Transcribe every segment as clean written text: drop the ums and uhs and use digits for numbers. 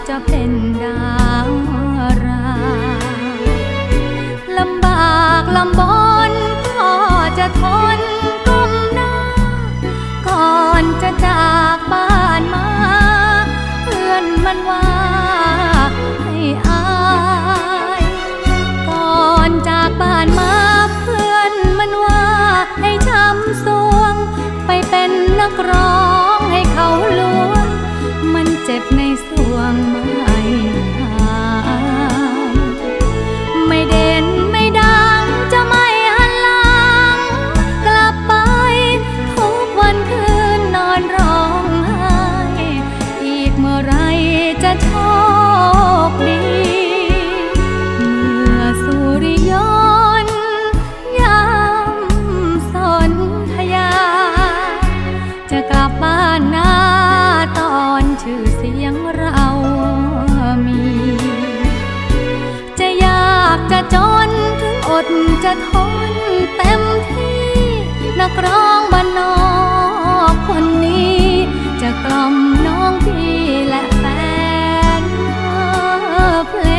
จะเป็นดาวราลำบากลำบนก็จะทนก้มหน้าก่อนจะจากบ้านมาเพื่อนมันว่าให้อายก่อนจากบ้านมาเพื่อนมันว่าให้ช้ำสวงไปเป็นนักร้องให้เขาลวงมันเจ็บในสวงไม่หายไม่เด่นไม่ดังจะไม่หันหลังกลับไปทุกวันคืนนอนร้องไห้อีกเมื่อไรจะโชคดีเมื่อสุริยนต์ยามสนธยาจะกลับบ้านนาตอนชื่อเสียงเรามีจะยากจะจนถึงอดจะทนเต็มที่นักร้องบ้านนอกคนนี้จะกล่อมน้องพี่และแฟนเพล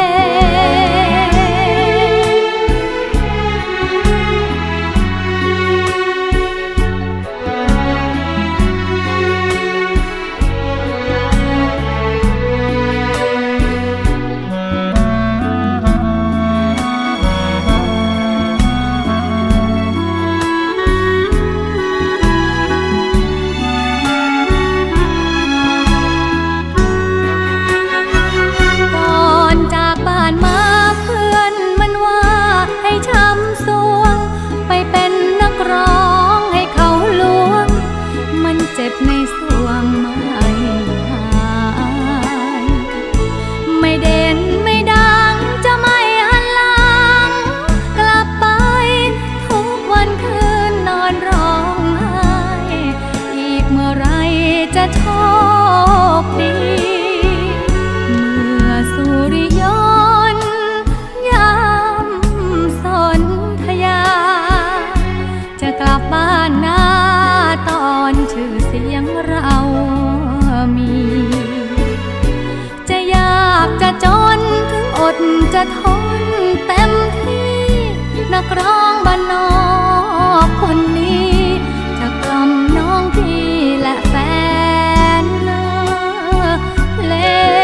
เจ็บในสวงไม่หายไม่เด่นไม่ดังจะไม่หันหลังกลับไปทุกวันคืนนอนร้องไห้อีกเมื่อไรจะโชคดีเมื่อสุริยนต์ยามสนธยาจะกลับบ้านนาตอนชื่อเสียงเรามีจะยากจะจนถึงอดจะทนเต็มที่นักร้องบ้านนอกคนนี้จะกล่อมน้องพี่และแฟนเพล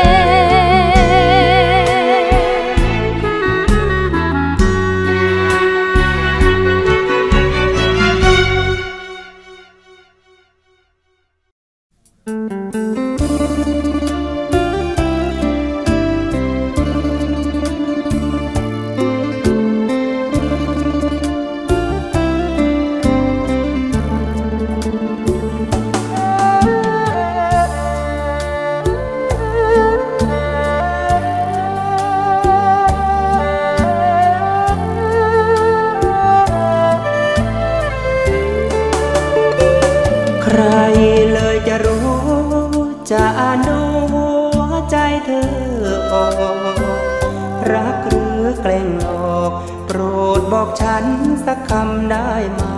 จะดูหัวใจเธอออกรักหรือแกล้งหลอกโปรดบอกฉันสักคำได้ไหม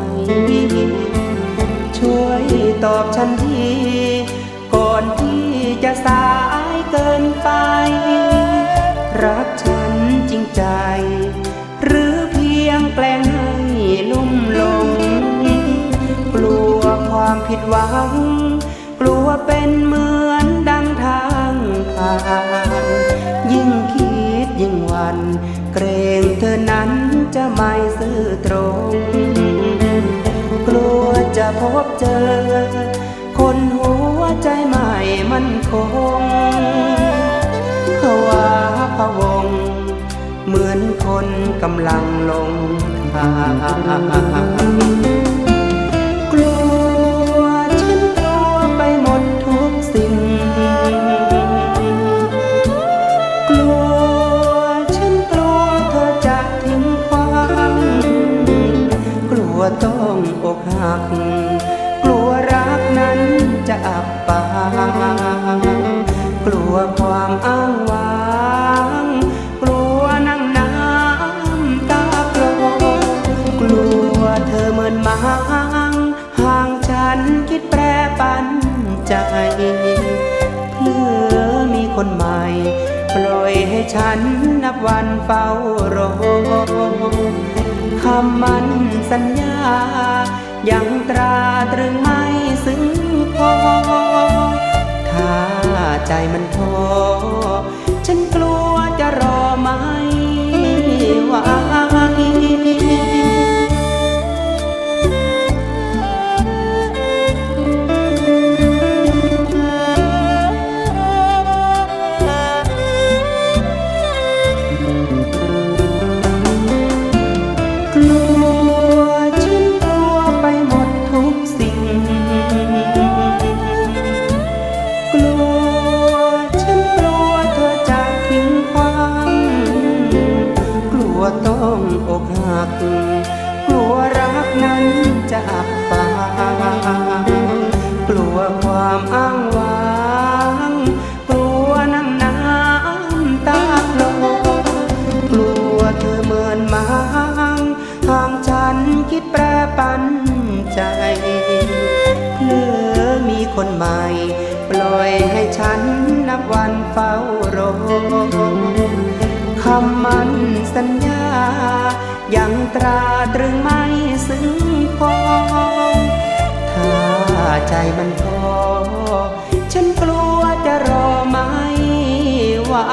ช่วยตอบฉันทีก่อนที่จะสายเกินไปรักฉันจริงใจหรือเพียงแกล้งให้ลุ่มหลงกลัวความผิดหวังกลัวเป็นเหมือนดังทางผ่านยิ่งคิดยิ่งหวั่นเกรงเธอนั้นจะไม่ซื่อตรงกลัวจะพบเจอคนหัวใจไม่มั่นคงภาวะพะวงเหมือนคนกำลังลงทางกลัวฉันกลัวไปหมดทุกสิ่งกลัวฉันกลัวเธอจะทิ้งความกลัวต้องอกหักกลัวรักนั้นจะอับปางกลัวความอ้างว้างกลัวนั่งน้ำตาโปรกลัวเธอเหมือนมังห่างฉันคิดแปรปันใจเพื่อมีคนใหม่ปล่อยให้ฉันนับวันเฝ้ารอคำมั่นสัญญายังตราตรึงไม่ซึ้งพอถ้าใจมันท้อฉันกลัวจะรอไม่ไหวต้องอกหักกลัวรักนั้นจะอับปางกลัวความอ้างว้างกลัวน้ำตาโลกลัวเธอเมินมางทางฉันคิดแปรปันใจเผลอมีคนใหม่ปล่อยให้ฉันนับวันเฝ้ารอคำมั่นสัญญายังตราตรึงไม่ซึ้งพอถ้าใจมันพอฉันกลัวจะรอไม่ไหว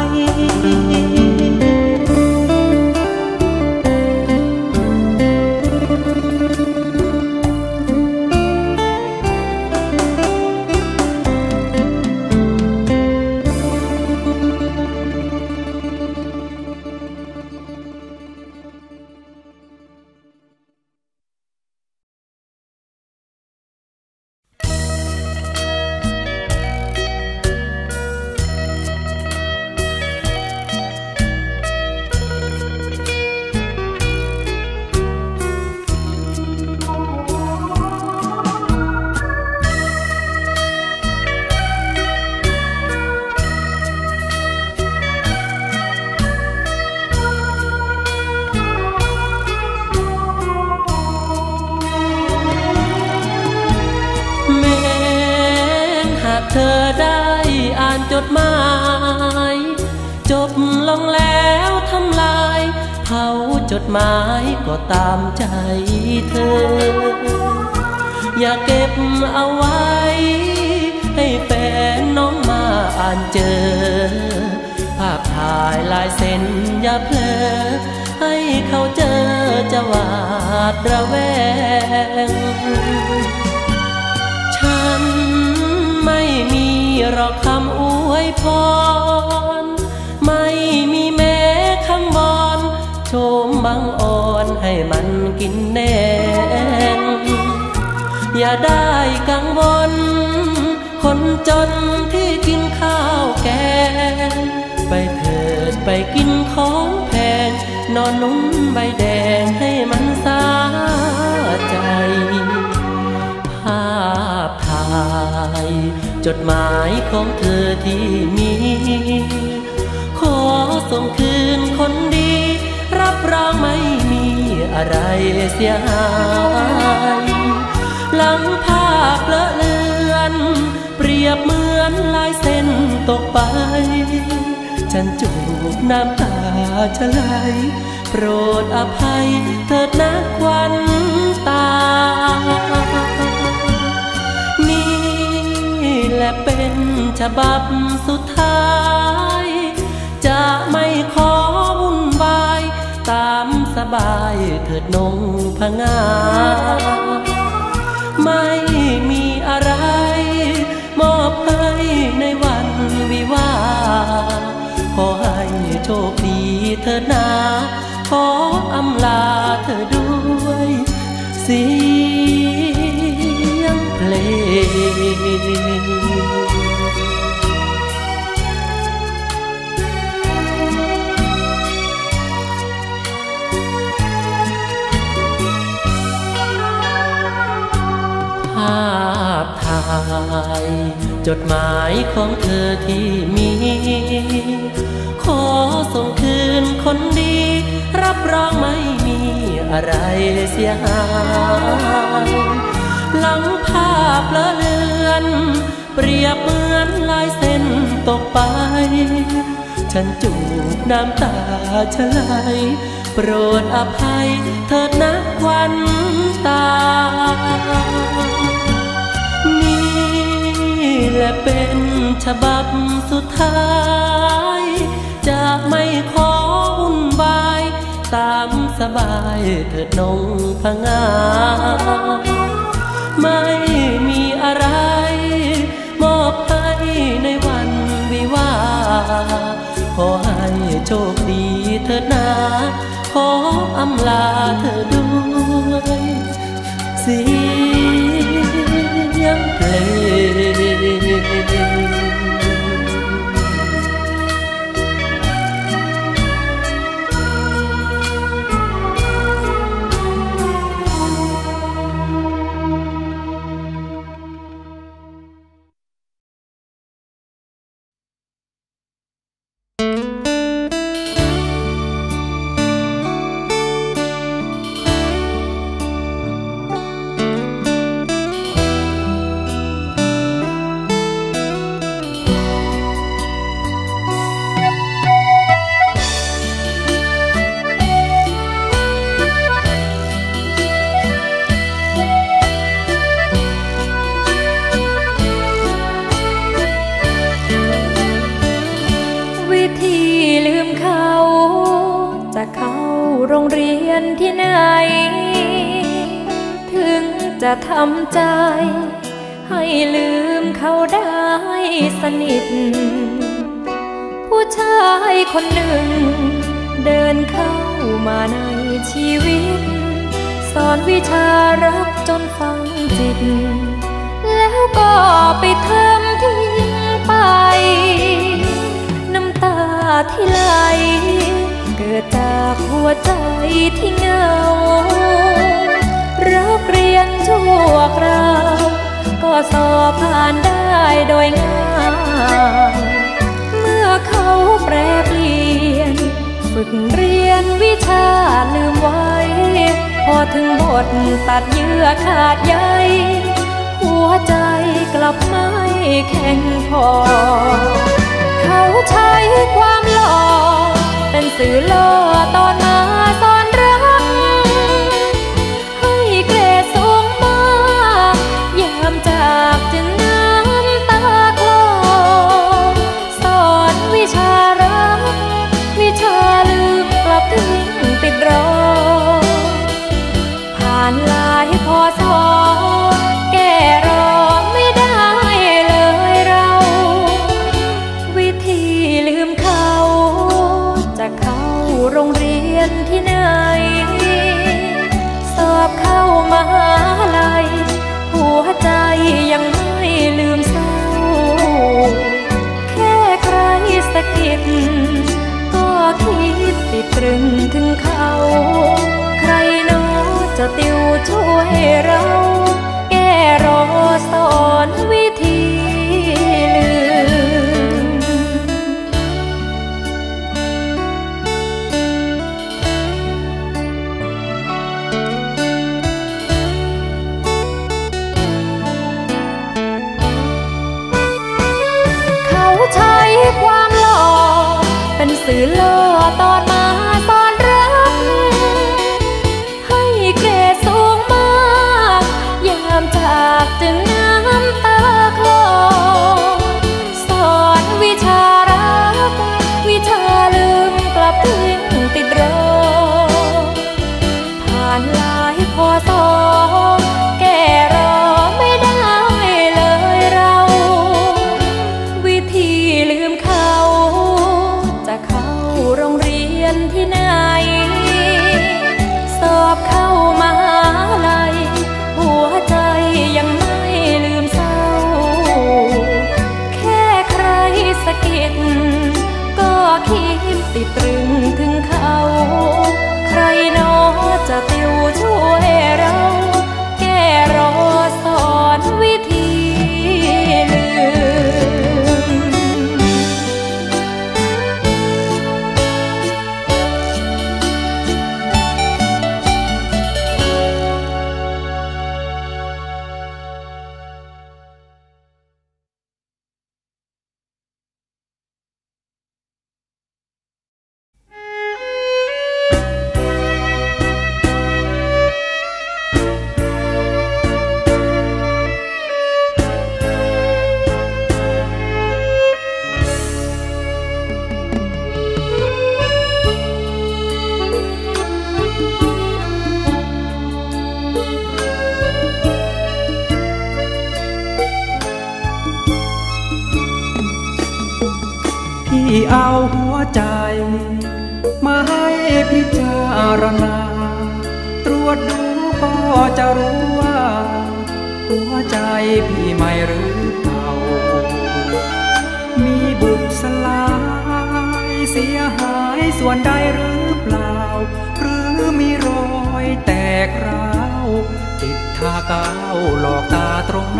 เธอได้อ่านจดหมายจบลงแล้วทำลายเผาจดหมายก็ตามใจเธออย่าเก็บเอาไว้ให้แฟนน้องมาอ่านเจอภาพถ่ายลายเซ็นอย่าเพลอให้เขาเจอจะหวาดระแวงฉันไม่มีหรอกคำอวยพรไม่มีแม้คำวอนโชมบังอ่อนให้มันกินแน่นอย่าได้กังวลคนจนที่กินข้าวแกงไปเถิดไปกินของแพงนอนนุ่มใบแดงให้มันสาใจภาพถ่ายจดหมายของเธอที่มีขอส่งคืนคนดีรับรองไม่มีอะไรเสียหายหลังภาพเลอะเลือนเปรียบเหมือนลายเส้นตกไปฉันจูบน้ำตาจะไหลโปรดอภัยเถิดนะควันตานี่แหละเป็นฉบับสุดท้ายจะไม่ขอวุ่นวายตามสบายเถิดนงพงาไม่มีอะไรมอบให้ในวันวิวาขอให้โชคดีเถิดนาขออำลาเธอด้วยเสียงเพลงภาพถ่ายจดหมายของเธอที่มีขอส่งคืนคนดีรับรองไม่มีอะไรเสียหายหลังภาพเลอะเลือนเปรียบเหมือนลายเส้นตกไปฉันจูบน้ำตาฉไหลโปรดอภัยเถิดนะควันตานี่แหละเป็นฉบับสุดท้ายจะไม่ขอวุ่นวายตามสบายเถิดนงพงาไม่มีอะไรมอบให้ในวันวิวาขอให้โชคดีเถิดนาขออำลาเธอด้วยเสียงเพลงโรงเรียนที่ไหนถึงจะทำใจให้ลืมเขาได้สนิทผู้ชายคนหนึ่งเดินเข้ามาในชีวิตสอนวิชารักจนฝังจิตแล้วก็ไปทำทิ้งไปน้ำตาที่ไหลเกิดจากหัวใจที่เหงารักเรียนชั่วคราวก็สอบผ่านได้โดยง่ายเมื่อเขาแปรเปลี่ยนฝึกเรียนวิชาลืมไว้พอถึงบทตัดเยื่อขาดใยหัวใจกลับไม่แข็งพอเขาใช้ความหล่อเป็นสื่อล่อตอนมาสอนรักให้เกรดสูงมากยามจากจึงน้ำตาคลอสอนวิชารักวิชาลืมกลับทิ้งติดรอผ่านหลายพอสอแก้รอไม่ได้เลยเราวิธีลืมเขาจะเข้าโรงเรียนที่ไหนสอบเข้ามหาลัยหัวใจยังไม่ลืมเศร้าแค่ใครสะกิดก็คิดติดตรึงถึงเขาใครโน้จะติวช่วยเราแก้รอสอนวิธีลืมใช้ความหล่อเป็นสื่อล่อตอนมาสอนรักให้เกรดสูงมากยามจากจึงน้ำตาคลอสอนวิชารักวิชาลืมกลับทิ้งติดรอผ่านหลายพอสอแก้รอไม่ได้เลยเราวิธีลืมเขาจะเข้าโรงเรียนที่ไหนสอบเข้ามหาลัยหัวใจยังไม่ลืมเศร้าแค่ใครสะกิดก็คิดติดตรึงถึงเขาใครโน้จะติวช่วยเราแก้รอสอนวิธีลืพี่เอาหัวใจมาให้พิจารณาตรวจดูก็จะรู้ว่าหัวใจพี่ไม่หรือเปล่ามีบุบสลายเสียหายส่วนใดหรือเปล่าหรือมีรอยแตกร้าวติดทากาวหลอกตาตรงไหน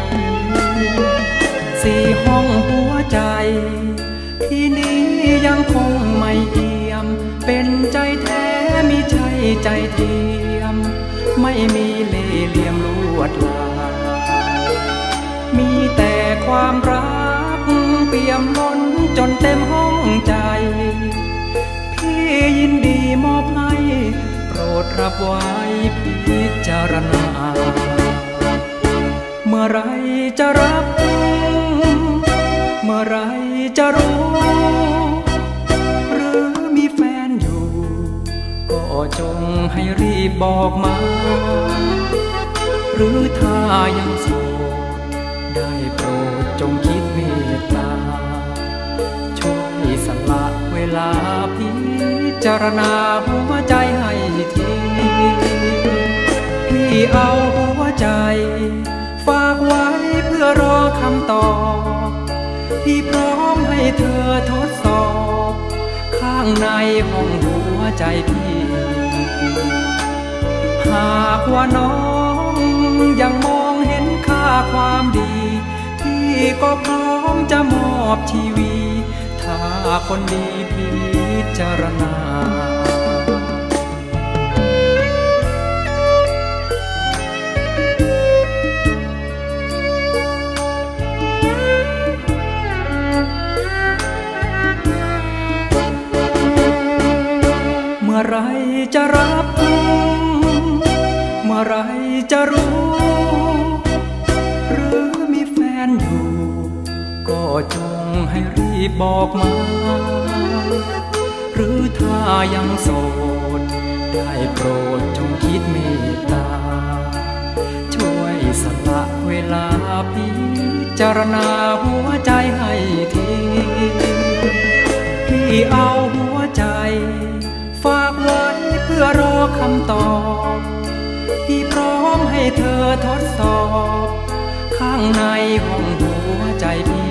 สี่ห้องหัวใจที่นี้ยังคงไม่เอี่ยมเป็นใจแท้มิใช่ใจเทียมไม่มีเล่ห์เหลี่ยมลวดลายมีแต่ความรักเปี่ยมล้นจนเต็มห้องใจพี่ยินดีมอบให้โปรดรับไว้พิจารณาเมื่อไรจะรับเมื่อไรจะรู้หรือมีแฟนอยู่ก็จงให้รีบบอกมาหรือถ้ายังโสดได้โปรดจงคิดเมตตาช่วยสละเวลาพิจารณาหัวใจให้ทีพี่เอาหัวใจฝากไว้เพื่อรอคำตอบพี่พร้อมให้เธอทดสอบข้างในห้องหัวใจพี่หากว่าน้องยังมองเห็นค่าความดีพี่ก็พร้อมจะมอบชีวิตถ้าคนดีพิจารณาเมื่อไรจะรับเมื่อไรจะรู้หรือมีแฟนอยู่ก็จงให้รีบบอกมาหรือถ้ายังโสดได้โปรดจงคิดเมตตาช่วยสละเวลาพิจารณาหัวใจให้ทีพี่เอาหัวใจฝากไว้เพื่อรอคำตอบพี่พร้อมให้เธอทดสอบข้างในห้องหัวใจพี่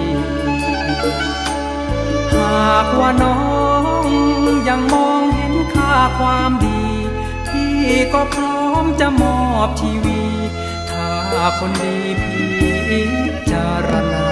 หากว่าน้องยังมองเห็นค่าความดีพี่ก็พร้อมจะมอบชีวิตถ้าคนดีพิจารณา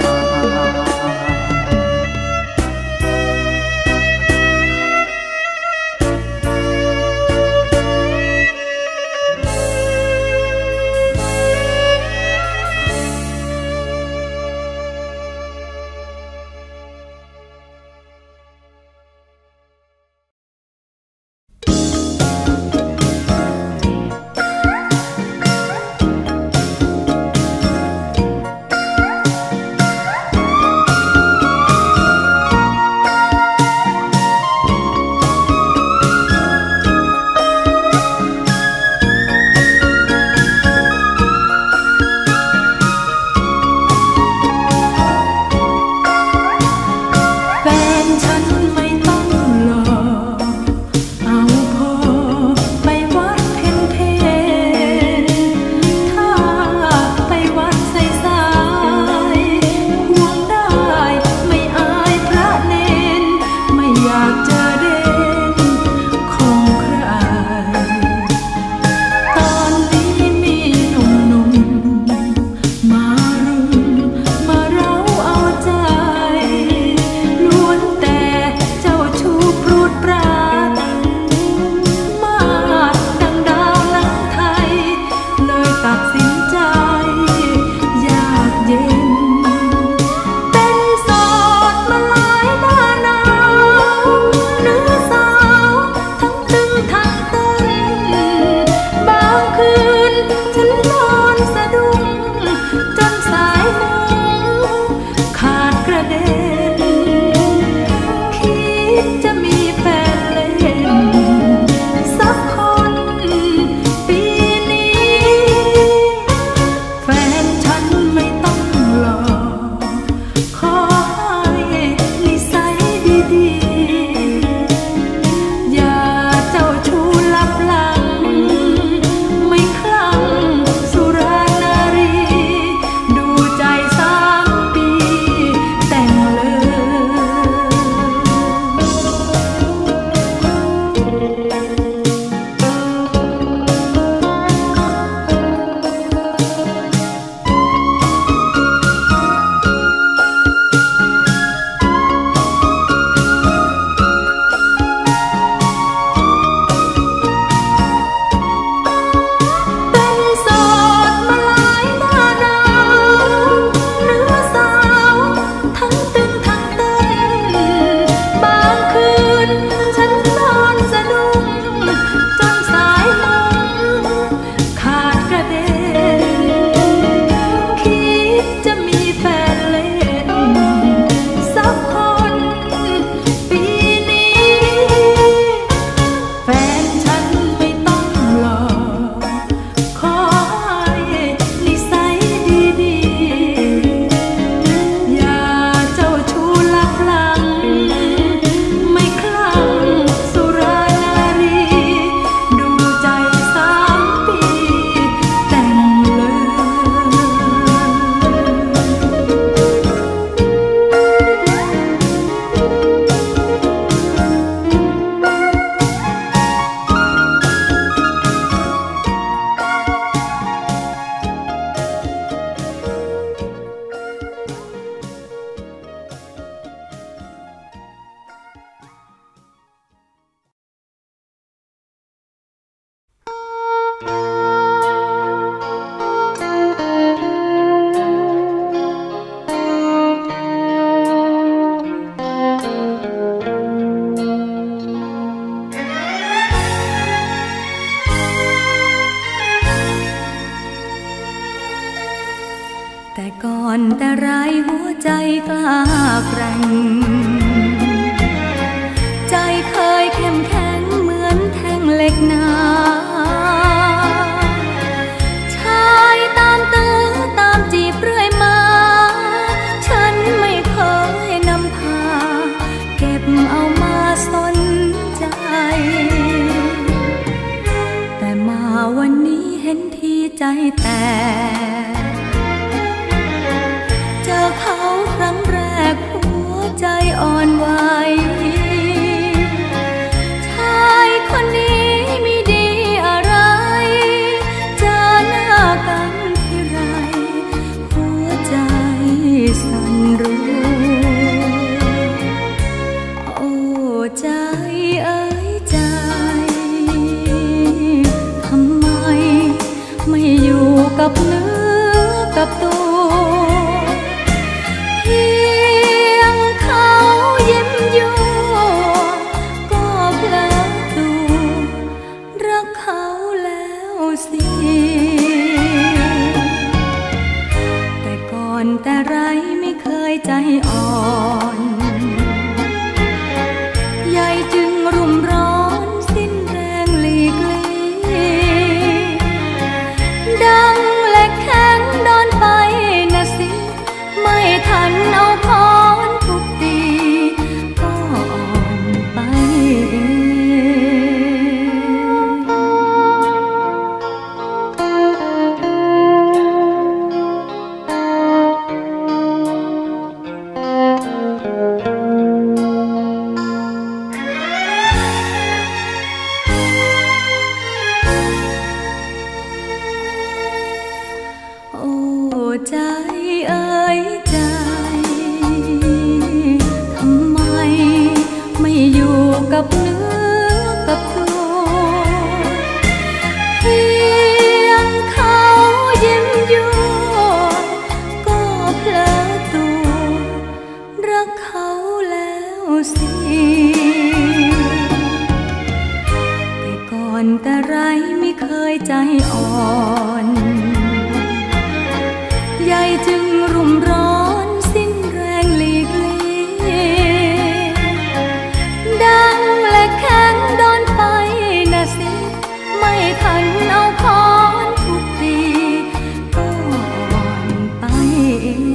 กับเนื้อกับตัวเพียงเขายิ้มยั่วก็เพลอตัวรักเขาแล้วสิแต่ก่อนแต่ไรไม่เคยใจอ่อนใยจึงรุ่มร้อนสิ้นแรงหลีกเลี่ยงดังและแข็งโดนไปนะสิไม่ทันเอาค้อนทุบตีก่อนไปเอง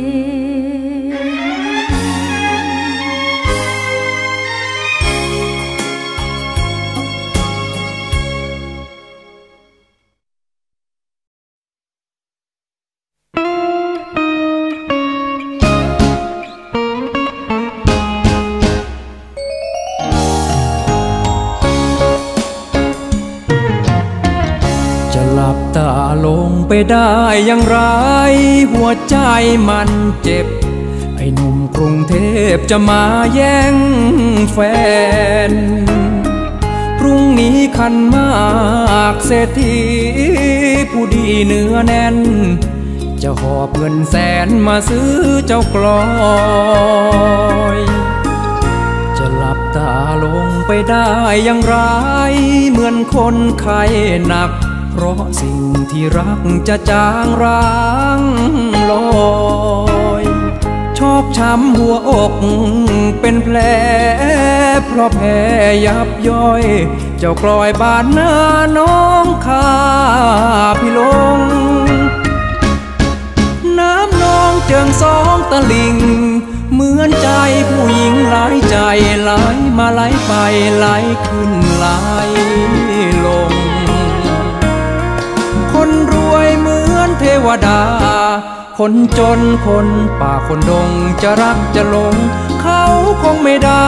ตาลงไปได้อย่างไรหัวใจมันเจ็บไอ้หนุ่มกรุงเทพจะมาแย่งแฟนพรุ่งนี้คันมากเศรษฐีผู้ดีเนื้อแน่นจะหอบเงินแสนมาซื้อเจ้ากลอยจะหลับตาลงไปได้อย่างไรเหมือนคนไข้หนักเพราะสิ่งที่รักจะจางร้างลอยชอกช้ำหัวอกเป็นแผลเพราะแผลยับย่อยเจ้ากลอยบาดหน้าน้องข้าพี่ลงน้ำนองเจิงสองตะลิ่งเหมือนใจผู้หญิงหลายใจไหลมาไหลไปไหลขึ้นไหลลงคนรวยเหมือนเทวดาคนจนคนป่าคนดงจะรักจะหลงเขาคงไม่ได้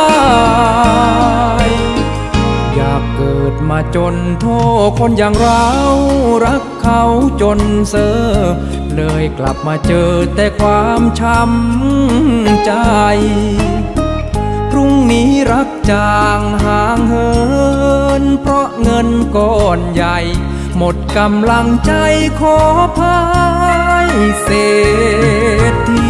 อยากเกิดมาจนโทษคนอย่างเรารักเขาจนเซ่อเลยกลับมาเจอแต่ความช้ำใจพรุ่งนี้รักจางห่างเหินเพราะเงินก้อนใหญ่หมดกำลังใจขอพายเศรษฐี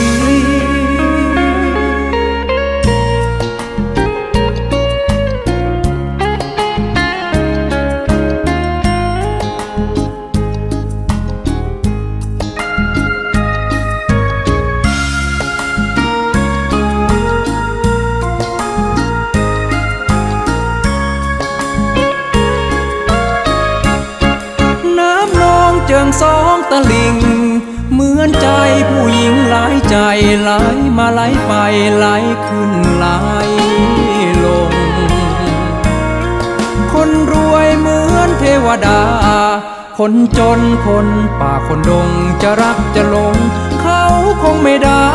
เจิงสองตะลิ่งเหมือนใจผู้หญิงหลายใจไหลมาไหลไปไหลขึ้นไหลลงคนรวยเหมือนเทวดาคนจนคนป่าคนดงจะรักจะหลงเขาคงไม่ได้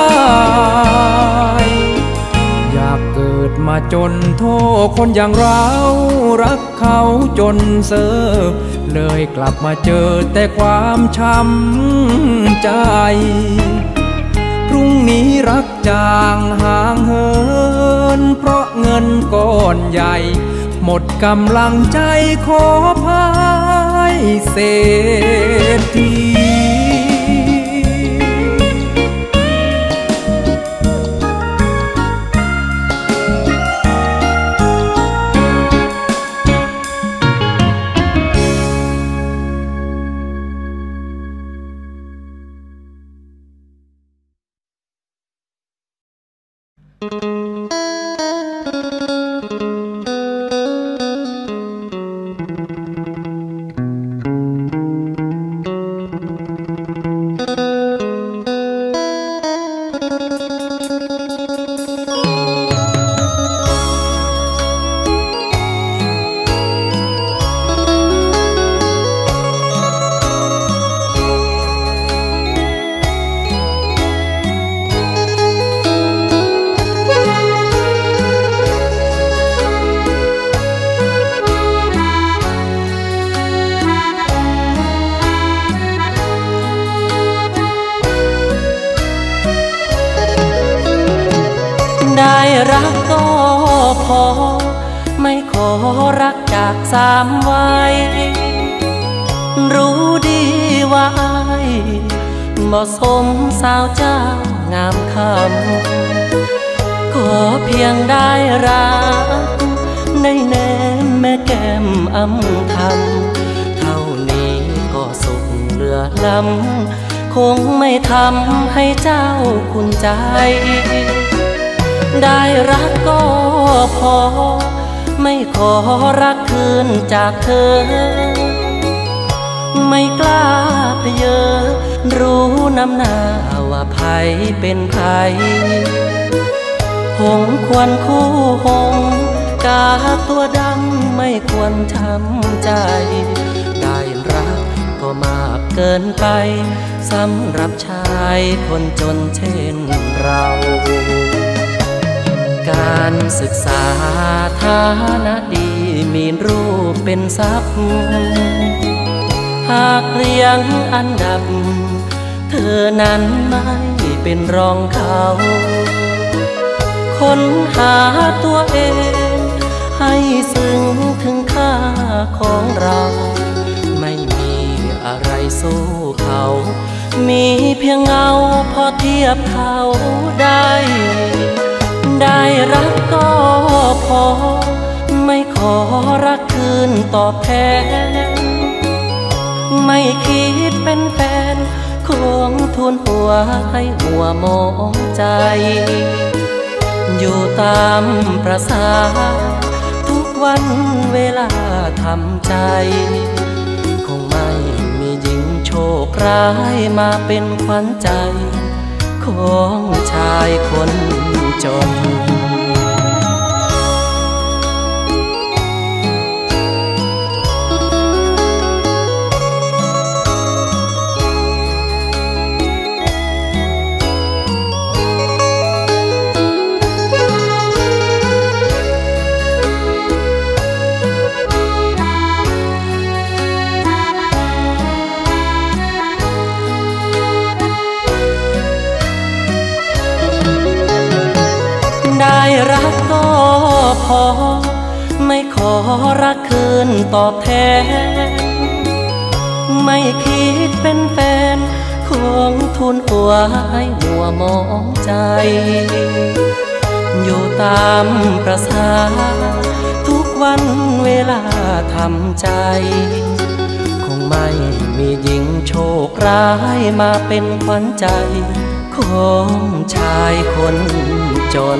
อยากเกิดมาจนโทษคนอย่างเรารักเขาจนเซ่อเลยกลับมาเจอแต่ความช้ำใจพรุ่งนี้รักจางห่างเหินเพราะเงินก้อนใหญ่หมดกำลังใจขอพายเศรษฐีพอไม่ขอรักจากสามวัยรู้ดีว่าอ้ายบ่สมสาวเจ้างามคำขอเพียงได้รักได้แนมแม่แก้มอำทำเท่านี้ก็สุขเหลือล้ำคงไม่ทำให้เจ้าคุณใจได้รักก็พอไม่ขอรักคืนจากเธอไม่กล้าเพเยอรู้น้ำหน้าว่าไผเป็นไผหงควรคู่หงกาตัวดำไม่ควรช้ำใจได้รักก็มากเกินไปสำหรับชายคนจนเช่นเราการศึกษาฐานะดีมีรูปเป็นทรัพย์หากเรียงอันดับเธอนั้นไม่เป็นรองเขาค้นหาตัวเองให้ซึ้งถึงค่าของเราไม่มีอะไรสู้เขามีเพียงเงาพอเทียบเขาได้รักก็พอไม่ขอรักคืนตอบแทนไม่คิดเป็นแฟนคงทุนหัวให้หัวมองใจอยู่ตามประสาทุกวันเวลาทำใจคงไม่มีหญิงโชคร้ายมาเป็นขวัญใจของชายคนจนได้รักก็พอไม่ขอรักคืนตอบแทนไม่คิดเป็นแฟนคงทุนหัวให้หัวมองใจอยู่ตามประสาทุกวันเวลาทำใจคงไม่มีหญิงโชคร้ายมาเป็นขวัญใจของชายคนจน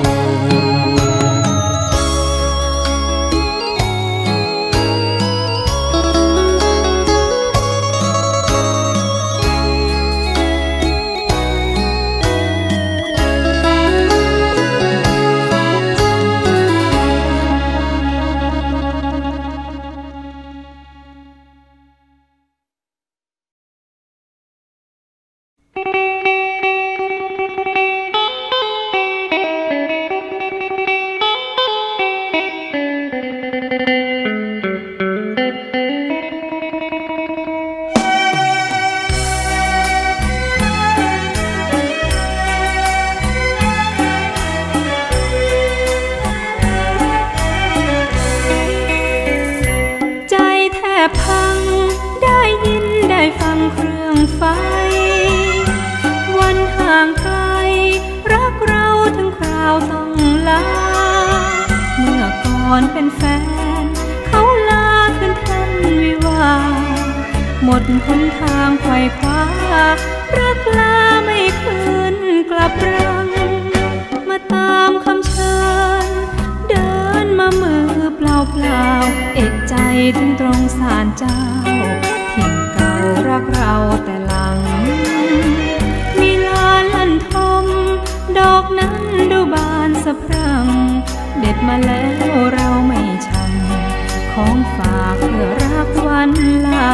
เป็นแฟนเขาลาขึ้นแทนวิวาหมดหนทางไขว่คว้ารักลาไม่คืนกลับรังมาตามคำเชิญเดินมามือเปล่าเอกใจถึงตรงศาลเจ้าถิ่นเก่ารักเราแต่หลังมีลานลันทมดอกนั้นดูบานสะพรั่งเด็ดมาแล้วเราไม่ช้ำของฝากเพื่อรักวันลา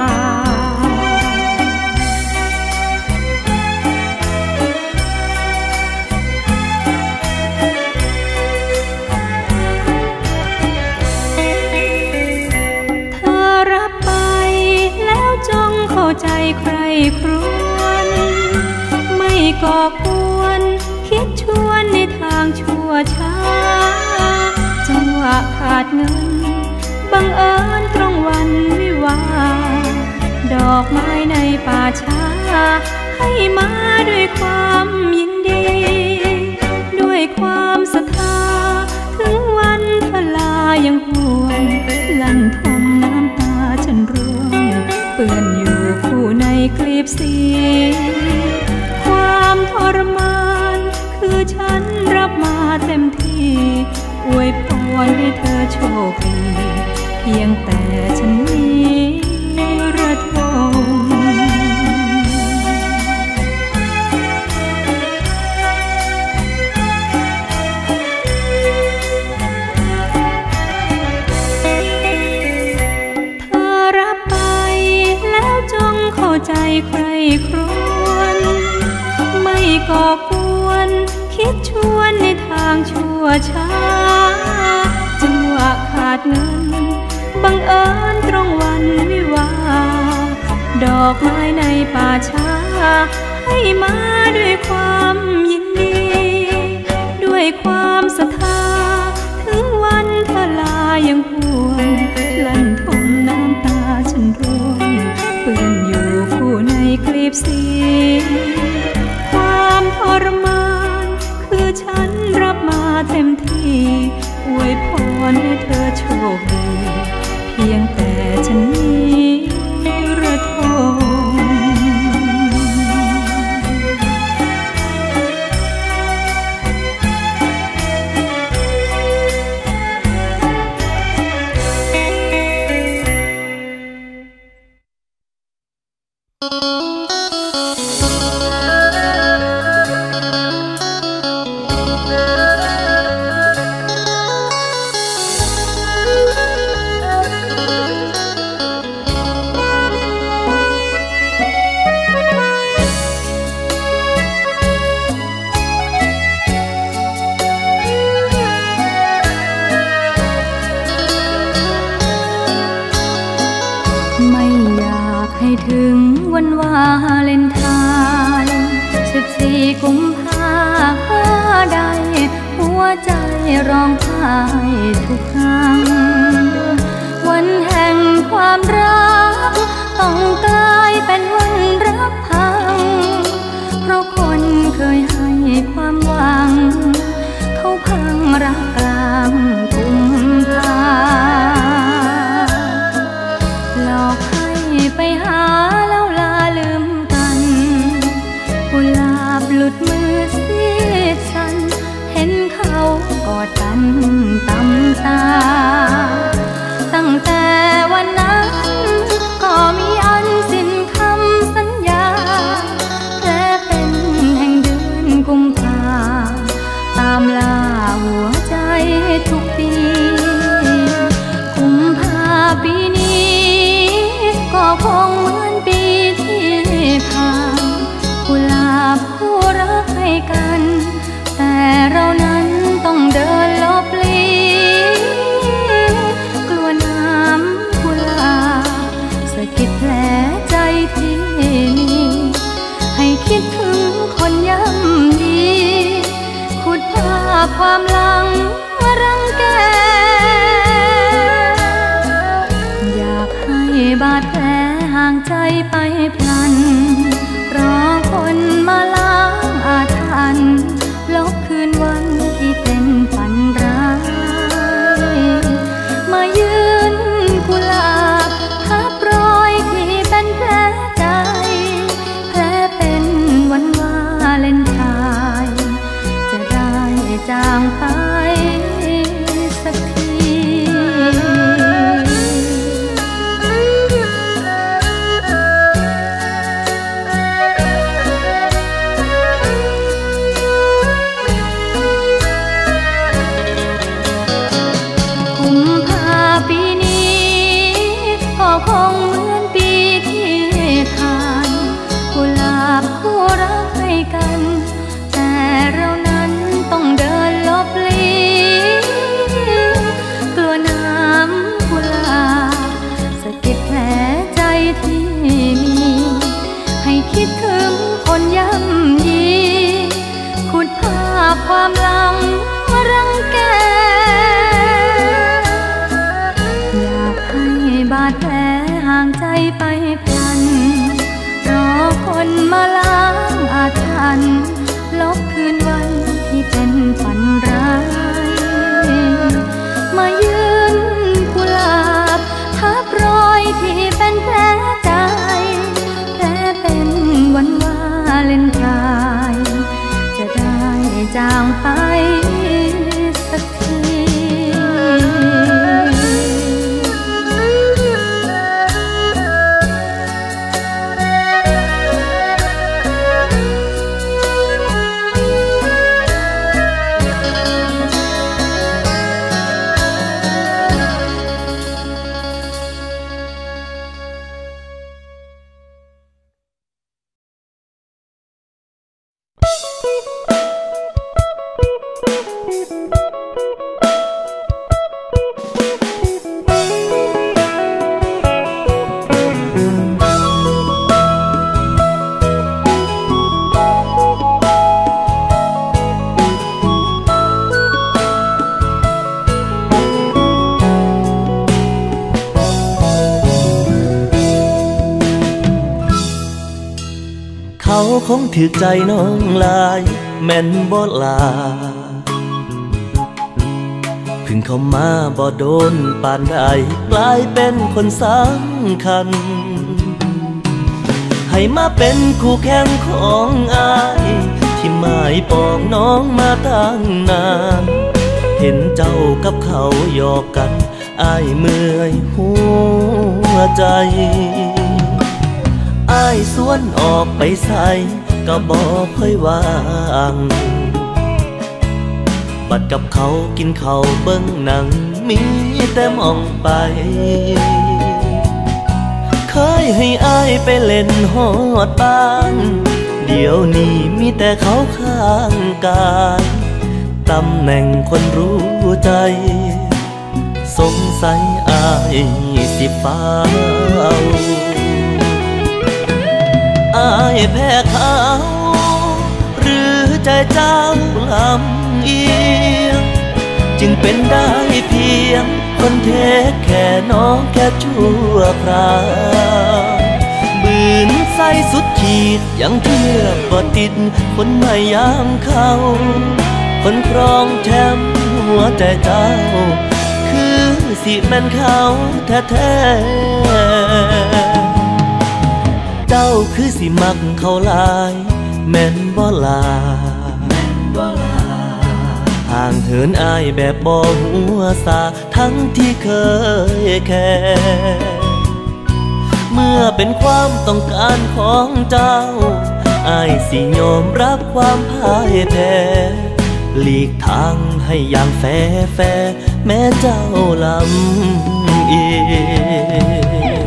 เธอรับไปแล้วจงเข้าใจใครครวนไม่ก่อกวนคิดชวนในทางชั่วช้าะขาดเงินบังเอิญตรงวันวิวาดอกไม้ในป่าช้าให้มาด้วยความยินดีด้วยความศรัทธาถึงวันเธอลายังห่วงลั่นทมน้ำตาฉันร่วงเปื้อนอยู่คู่ในคลิปสีความทรมานคือฉันรับมาเต็มที่อวยพรให้เธอโชคดีเพียงแต่ฉันนี้ระทมเข้าใจใครครวนไม่ก่อกวนคิดชวนในทางชั่วช้าจังหวะขาดเงินบังเอิญตรงวันวิวาดอกไม้ในป่าช้าให้มาด้วยความยินดีด้วยความศรัทธาถึงวันเธอลายังห่วงลั่นทมน้ำตาฉันร่วงเปื้อนอยู่คู่ในคลิปสีความทรมานคือฉันรับมาเต็มที่อวยพรให้เธอโชคดีเพียงแต่ฉันนี้ระทมถึงวันวาเลนไทน์14 กุมภาพันธ์ใดหัวใจร้องไห้ทุกครั้งวันแห่งความรักต้องกลายเป็นวันรักพังเพราะคนเคยให้ความหวังเขาพังรักกลางกุมภาหลอกให้ไปหาแล้วลาลืมกันกุหลาบหลุดมือซีดฉันเห็นเขากอดกันตำตาตั้งแต่วันนั้นก็มีอันสิ้นคำสัญญาและเป็นแห่งเดือนกุมภาตามล่าหัวใจทุกปีกุมภาปีนี้ก็คงเหมือนปีที่ผ่านกุหลาบคู่รักให้กันแต่เรานั้นต้องเดินลบลีกลัวน้ำกุหลาบสะกิดแผลใจที่มีให้คิดถึงคนย่ำดีขุดภาพความหลังรังแกอยากให้บาดแผลห่างใจไปพลันรอคนมาล้างอาถรรพ์ลบคืนวันที่เป็นฝันร้ายมายืนกุหลาบทับรอยที่เป็นแผลใจแผลเป็นวันวาเลนไทน์จะได้จางไปสักทีปีนี้ก็คงเหมือนปีที่ผ่านกุหลาบคู่รักให้กันแต่เรานั้นต้องเดินลบลีกลัวน้ำกุหลาบสะกิดแผลใจที่มีให้คิดถึงคนย่ำยีขุดภาพความหลังรังแกสักทีเขาคงถือใจน้องลายแม่นบ่ลาเพิ่งเข้ามาบ่โดนปานใดกลายเป็นคนสำคัญให้มาเป็นคู่แข่งของอายที่หมายปองน้องมาตั้งนานเห็นเจ้ากับเขาหยอกกันอายเมื่อยหัวใจอายสวนออกไปใส่ก็บอกค่อยว่างบัดกับเขากินเขาเบิ้งหนังมีแต่มองไปเคยให้อายไปเล่นฮอดบ้านเดี๋ยวนี้มีแต่เขาข้างกายตำแหน่งคนรู้ใจสงสัยอายสิฟ้าอายแพ้เขาหรือใจเจ้าลำเอียงจึงเป็นได้เพียงคนเทแค่น้องแค่ชั่วคราวบืนใส่สุดขีดยังเทียบบ่ติดคนไม่ยามเขาคนครองแชมป์หัวใจเจ้าคือสิแม่นเขาแท้เจ้าคือสิมักเขาหลายแม่นบ่ลาห่างเหินอายแบบบ่หัวซาทั้งที่เคยแค่เมื่อเป็นความต้องการของเจ้าอายสิยอมรับความพ่ายแพ้หลีกทางให้อย่างแฟร์แม้เจ้าลำเอียง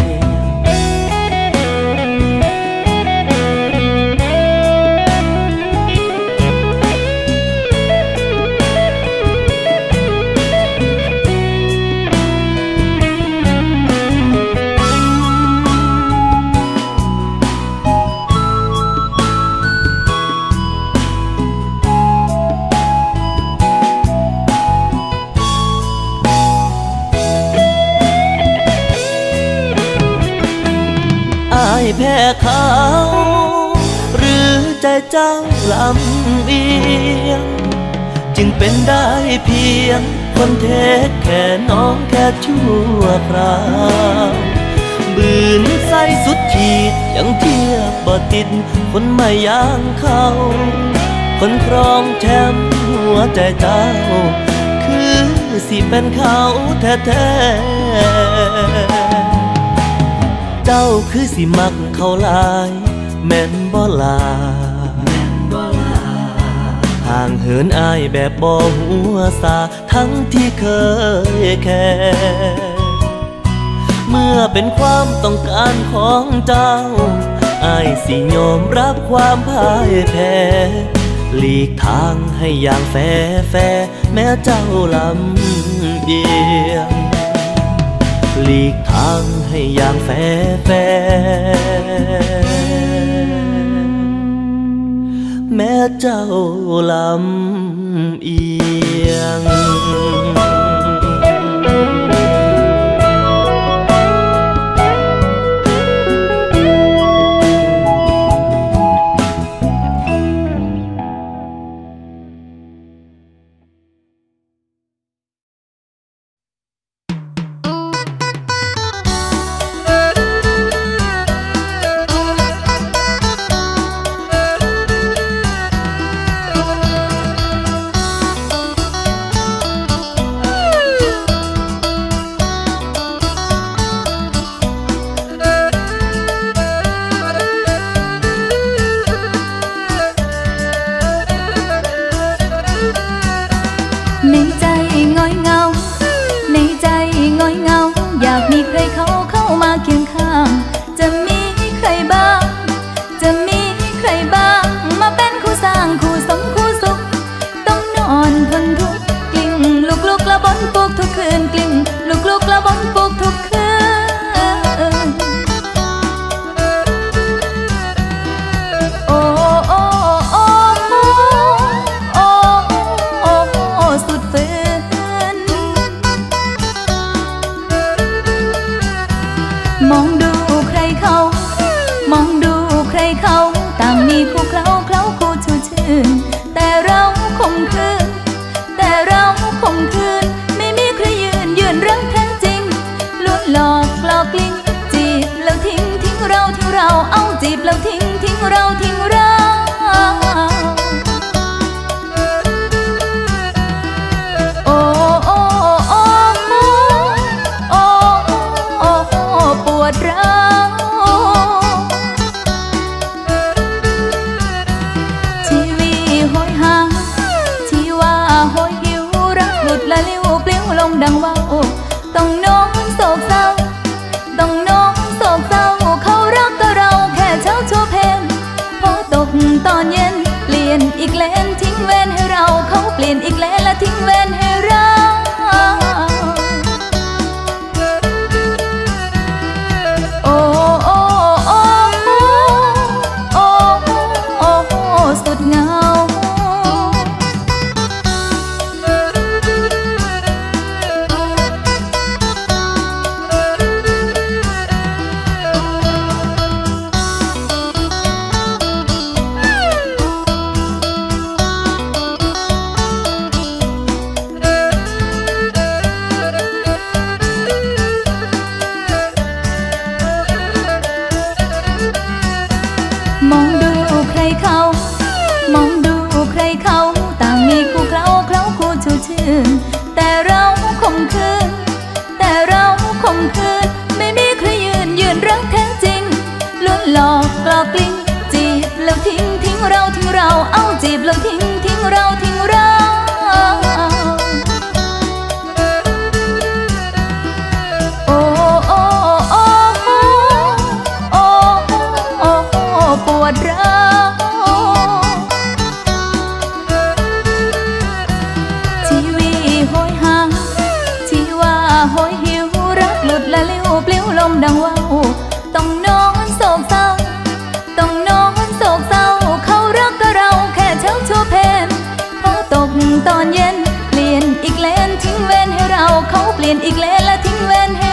แพ้เขาหรือใจเจ้าลำเอียงจึงเป็นได้เพียงคนเทแค่น้องแค่ชั่วคราวบืนใส่สุดขีดยังเทียบบ่ติดคนไม่ย่างเขาคนครองแชมป์หัวใจเจ้าคือสิเป็นเขาแท้เจ้าคือสิมักเขาหลายแม่นบ่ลาห่างเหินอายแบบบ่หัวซาทั้งที่เคยแค่เมื่อเป็นความต้องการของเจ้าอายสิยอมรับความพ่ายแพ้หลีกทางให้อย่างแฟร์แม้เจ้าลำเอียงหลีกทางให้อย่างแฟร์แม้เจ้าลำเอียงคดังเว้าต้องนอนโศกเศร้าต้องนอนโศกเศร้าเขารักกับเราแค่เช้าชั่วเพนพอตกตอนเย็นเปลี่ยนอีกแลนทิ้งเว้นให้เราเขาเปลี่ยนอีกแลนและทิ้งเว้นให้เราโอ้โอ้โอ้โอ้โอ้โอ้สุดเหงามองดูใครเขามองดูใครเขาต่างมีคู่เคล้าคู่ชูชื่นแต่เราคมคืนแต่เราคมคืนไม่มีใครยืนรักแท้จริงล้วนหลอกกลอกกลิ้งจีบแล้วทิ้งเราเอาจีบแล้วทิ้งเราโอ้โอ้โอ้โอ้โอ้ปวดร้าวชีวิตโหยหาชีว่าโหยหิวรักหลุดละลิ้วปลิวลมดังว่าวต้องนอนโศกเศร้าต้องนอนโศกเศร้าเขารักกับเราแค่เช้าชั่วเพนพอตกตอนเย็นเปลี่ยนอีกแลนทิ้งเว้นให้เราเขาเปลี่ยนอีกแลนและทิ้งเว้นให้